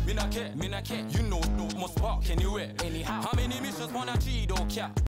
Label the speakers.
Speaker 1: Me not care. You know, no must park anywhere. Anyhow, how many missions wanna cheat, don't care.